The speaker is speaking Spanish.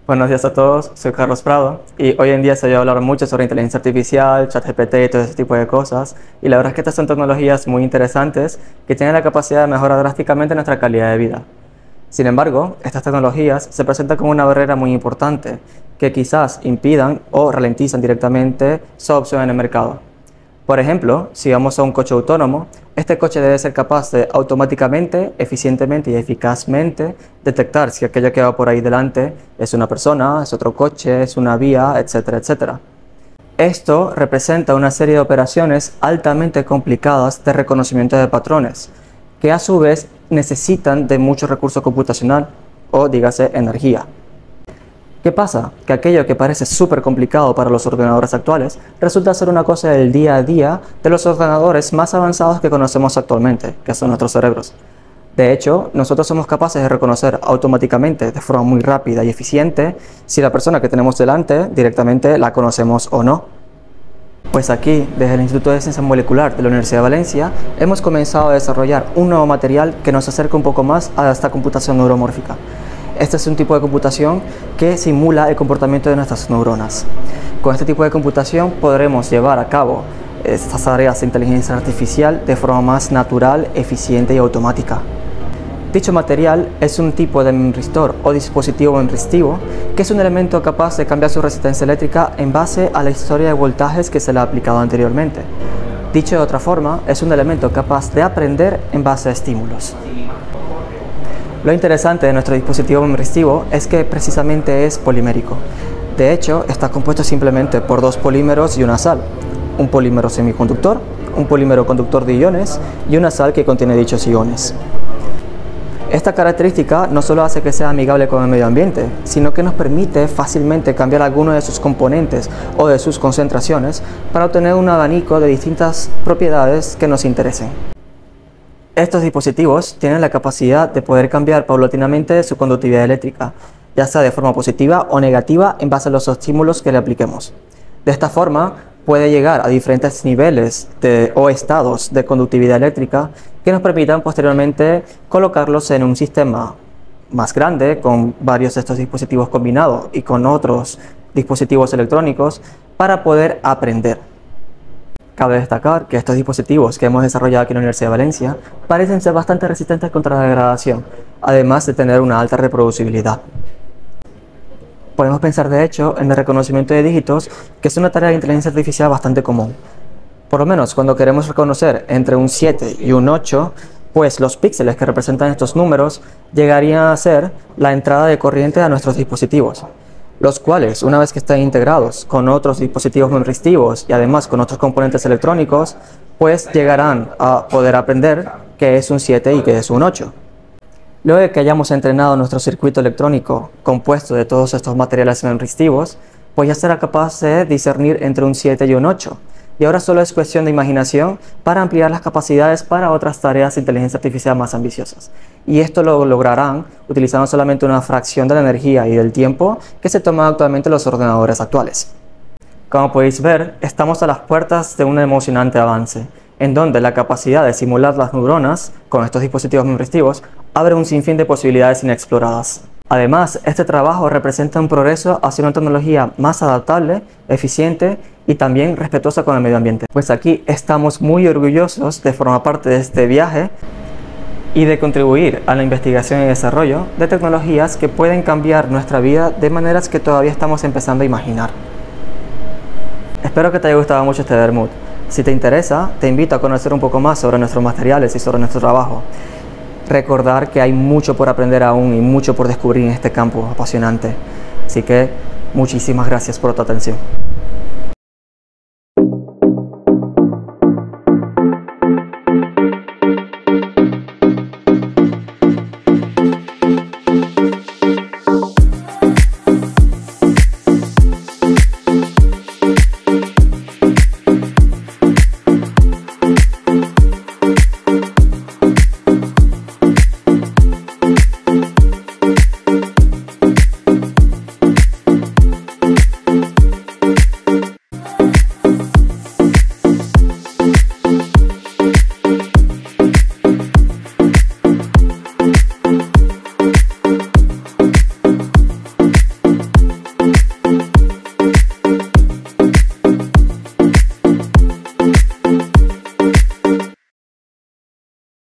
Buenos días a todos, soy Carlos Prado y hoy en día se oye hablar mucho sobre inteligencia artificial, ChatGPT y todo ese tipo de cosas, y la verdad es que estas son tecnologías muy interesantes que tienen la capacidad de mejorar drásticamente nuestra calidad de vida. Sin embargo, estas tecnologías se presentan como una barrera muy importante que quizás impidan o ralentizan directamente su adopción en el mercado. Por ejemplo, si vamos a un coche autónomo, este coche debe ser capaz de automáticamente, eficientemente y eficazmente detectar si aquello que va por ahí delante es una persona, es otro coche, es una vía, etcétera, etcétera. Esto representa una serie de operaciones altamente complicadas de reconocimiento de patrones, que a su vez necesitan de mucho recurso computacional o, dígase, energía. ¿Qué pasa? Que aquello que parece súper complicado para los ordenadores actuales resulta ser una cosa del día a día de los ordenadores más avanzados que conocemos actualmente, que son nuestros cerebros. De hecho, nosotros somos capaces de reconocer automáticamente, de forma muy rápida y eficiente, si la persona que tenemos delante directamente la conocemos o no. Pues aquí, desde el Instituto de Ciencia Molecular de la Universidad de Valencia, hemos comenzado a desarrollar un nuevo material que nos acerca un poco más a esta computación neuromórfica. Este es un tipo de computación que simula el comportamiento de nuestras neuronas. Con este tipo de computación podremos llevar a cabo estas tareas de inteligencia artificial de forma más natural, eficiente y automática. Dicho material es un tipo de memristor o dispositivo memristivo que es un elemento capaz de cambiar su resistencia eléctrica en base a la historia de voltajes que se le ha aplicado anteriormente. Dicho de otra forma, es un elemento capaz de aprender en base a estímulos. Lo interesante de nuestro dispositivo memristivo es que precisamente es polimérico. De hecho, está compuesto simplemente por dos polímeros y una sal. Un polímero semiconductor, un polímero conductor de iones y una sal que contiene dichos iones. Esta característica no solo hace que sea amigable con el medio ambiente, sino que nos permite fácilmente cambiar alguno de sus componentes o de sus concentraciones para obtener un abanico de distintas propiedades que nos interesen. Estos dispositivos tienen la capacidad de poder cambiar paulatinamente su conductividad eléctrica, ya sea de forma positiva o negativa en base a los estímulos que le apliquemos. De esta forma, puede llegar a diferentes niveles o estados de conductividad eléctrica que nos permitan posteriormente colocarlos en un sistema más grande con varios de estos dispositivos combinados y con otros dispositivos electrónicos para poder aprender. Cabe destacar que estos dispositivos que hemos desarrollado aquí en la Universidad de Valencia parecen ser bastante resistentes contra la degradación, además de tener una alta reproducibilidad. Podemos pensar de hecho en el reconocimiento de dígitos, que es una tarea de inteligencia artificial bastante común. Por lo menos cuando queremos reconocer entre un 7 y un 8, pues los píxeles que representan estos números llegarían a ser la entrada de corriente a nuestros dispositivos, los cuales, una vez que están integrados con otros dispositivos memristivos y además con otros componentes electrónicos, pues llegarán a poder aprender qué es un 7 y qué es un 8. Luego de que hayamos entrenado nuestro circuito electrónico compuesto de todos estos materiales memristivos, pues ya será capaz de discernir entre un 7 y un 8. Y ahora solo es cuestión de imaginación para ampliar las capacidades para otras tareas de inteligencia artificial más ambiciosas. Y esto lo lograrán utilizando solamente una fracción de la energía y del tiempo que se toman actualmente los ordenadores actuales. Como podéis ver, estamos a las puertas de un emocionante avance, en donde la capacidad de simular las neuronas con estos dispositivos memristivos abre un sinfín de posibilidades inexploradas. Además, este trabajo representa un progreso hacia una tecnología más adaptable, eficiente y también respetuosa con el medio ambiente. Pues aquí estamos muy orgullosos de formar parte de este viaje y de contribuir a la investigación y desarrollo de tecnologías que pueden cambiar nuestra vida de maneras que todavía estamos empezando a imaginar. Espero que te haya gustado mucho este Bermud. Si te interesa, te invito a conocer un poco más sobre nuestros materiales y sobre nuestro trabajo. Recordar que hay mucho por aprender aún y mucho por descubrir en este campo apasionante. Así que muchísimas gracias por tu atención.